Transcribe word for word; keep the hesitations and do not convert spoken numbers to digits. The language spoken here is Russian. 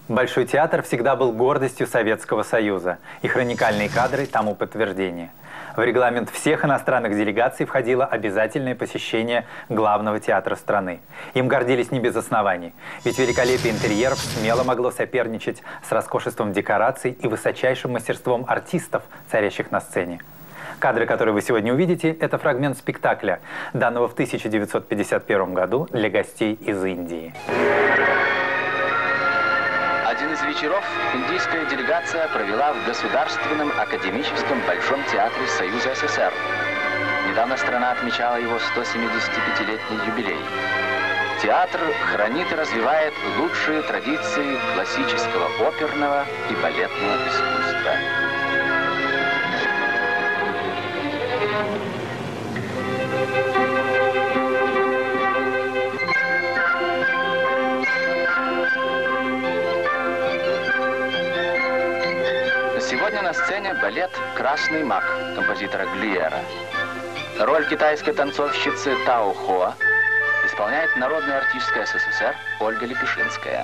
Большой театр всегда был гордостью Советского Союза, и хроникальные кадры тому подтверждение. В регламент всех иностранных делегаций входило обязательное посещение главного театра страны. Им гордились не без оснований, ведь великолепие интерьеров смело могло соперничать с роскошеством декораций и высочайшим мастерством артистов, царящих на сцене. Кадры, которые вы сегодня увидите, это фрагмент спектакля, данного в тысяча девятьсот пятьдесят первом году для гостей из Индии. Один из вечеров индийская делегация провела в Государственном академическом Большом театре Союза СССР. Недавно страна отмечала его сто семидесятипятилетний юбилей. Театр хранит и развивает лучшие традиции классического оперного и балетного искусства. Сегодня на сцене балет «Красный маг» композитора Глиера. Роль китайской танцовщицы Тао Хоа исполняет народная артистка СССР Ольга Лепешинская.